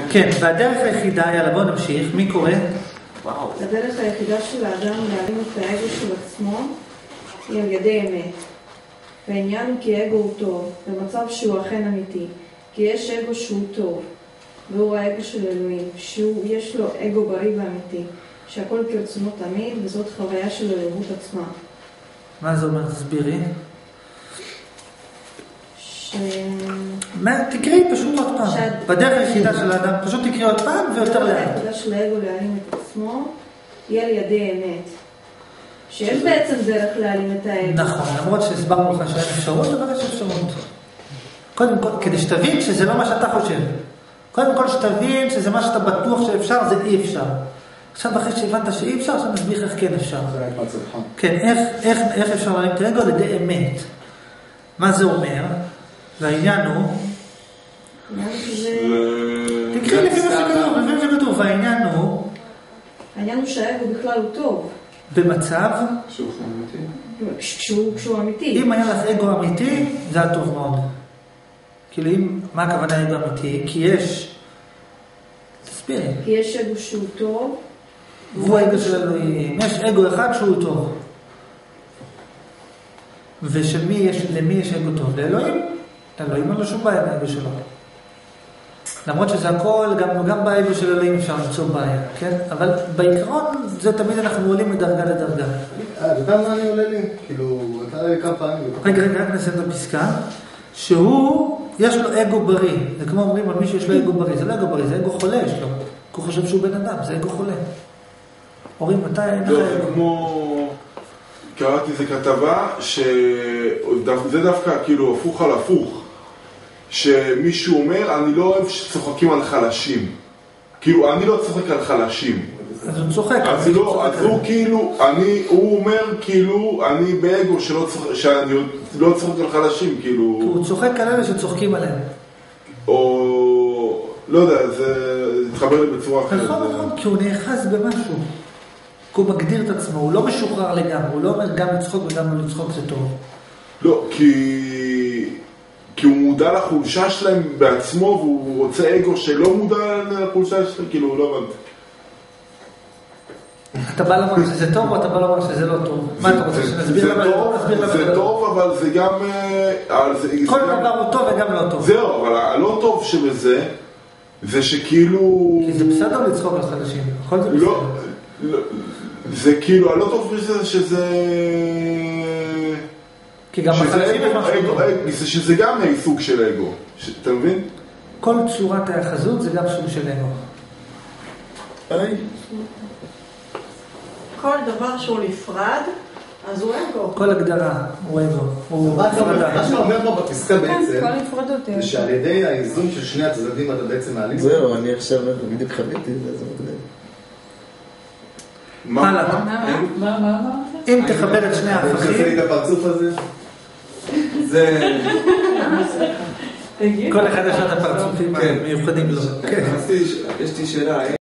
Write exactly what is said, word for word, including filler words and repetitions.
כן, והדרך היחידה, יאללה בוא נמשיך, מי קורא? וואו. הדרך היחידה של האדם להרים את האגו של עצמו היא על ידי אמת. והעניין הוא כי אגו הוא טוב, במצב שהוא אכן אמיתי. כי יש אגו שהוא טוב, והוא האגו של אלוהים, שיש לו אגו בריא ואמיתי, שהכל כרצונו תמיד, וזאת חוויה של אלוהות עצמה. מה זה אומר? תסבירי. ש... מה? תקראי פשוט עוד פעם. שד... בדרך היחידה של האדם, פשוט תקראי עוד פעם ויותר לאט. הדרך היחידה של האגו להעלים את עצמו, היא על ידי אמת. שיש בעצם דרך להעלים את האגו. נכון, למרות שהסברנו לך שאין אפשרות, אבל יש אפשרות. קודם כל, כדי שתבין שזה לא מה שאתה חושב. קודם כל שתבין שזה מה שאתה בטוח שאפשר, זה אי אפשר. עכשיו אחרי שהבנת שאי אפשר, עכשיו נסביר איך כן אפשר. כן, איך, איך, איך אפשר להעלים את האגו? על ידי אמת. מה זה אומר? והעניין הוא... תקראי לפי מה שכתוב, לפי מה שכתוב, והעניין הוא... העניין הוא שהאגו בכלל הוא טוב. במצב... שהוא אמיתי. כשהוא אמיתי. אם היה לך אגו אמיתי, זה היה טוב מאוד. כאילו אם, מה הכוונה אגו אמיתי? כי יש... תסבירי. כי יש אגו שהוא טוב. והוא האגו של אלוהים. יש אגו אחד שהוא טוב. ושמי יש, למי יש אגו טוב? לאלוהים. לאלוהים אין לו שום בעיה באגו שלו. למרות שזה הכל, גם, גם באגו של אלוהים אפשר למצוא בעיה, כן? אבל בעיקרון זה תמיד אנחנו עולים מדרגה לדרגה. אה, אתה יודע מה אני עולה לי? כאילו, אתה עולה לי כמה פעמים. רגע, רגע, רק נסיים את הפסקה. שהוא, יש לו אגו בריא. זה כמו אומרים על מי שיש לו אגו בריא. זה לא אגו בריא, זה אגו חולה יש לו. כי הוא חושב שהוא בן אדם, זה אגו חולה. הורים, מתי אין לך אגו? זה כמו... קראתי איזה כתבה, שזה דווקא כאילו הפוך על הפוך. שמישהו אומר, אני לא אוהב שצוחקים על חלשים. כאילו, אני לא צוחק על חלשים. אז הוא צוחק. אז לא, אז הוא כאילו, אני, הוא אומר כאילו, אני באגו שלא צוחק, שאני לא צוחק על חלשים, כאילו... כי הוא צוחק על אלה שצוחקים עליהם. או... לא יודע, זה התחבר לי בצורה אחרת. נכון, נכון, כי הוא נאחז במשהו. כי הוא מגדיר את עצמו, הוא לא משוחרר לגמרי, הוא לא אומר גם לצחוק וגם לא לצחוק זה טוב. לא, כי... כי הוא מודע לחולשה שלהם בעצמו, והוא רוצה אגו שלא מודע לחולשה שלהם, כאילו הוא לא מודע. אתה בא לומר שזה טוב או אתה בא לומר שזה לא טוב? מה אתה רוצה שנסביר למה? זה טוב, אבל זה גם... כל דבר הוא טוב וגם לא טוב. זהו, אבל הלא טוב שבזה, זה שכאילו... כי זה בסדר לצחוק על חדשים, הכל זה בסדר. זה כאילו, הלא טוב בזה שזה... כי גם בחדשים יש משהו טוב. שזה גם סוג של אגו, אתה מבין? כל צורת היחזות זה גם סוג של אגו. היי? כל דבר שהוא נפרד, אז הוא אגו. כל הגדרה הוא אגו. מה שאתה אומר פה בפסקה בעצם, זה שעל ידי האיזון של שני הצדדים אתה בעצם מעלים. זהו, אני עכשיו בדיוק חוויתי את זה. מה? מה, מה? אם תחבר את שני ההפכים... אתה עושה לי את הפרצוף הזה? זה... כל אחד יש את הפרצופים המיוחדים לו. יש לי שאלה.